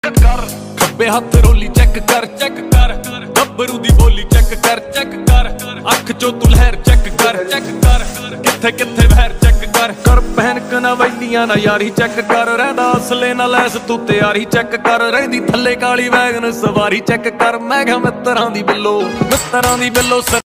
check कर खब्बे हाथ रोली चेक कर गब्बरू दी बोली चेक कर अख चो तू लहर चेक कर किथे किथे बहर चेक कर पहन कनावैलियां ना यारी चेक कर रहिंदा असले ना लैस तू तैयारी चेक कर रहिंदी थल्ले काली वैगन सवारी चेक कर मैं क्या मित्तरां दी बिल्लो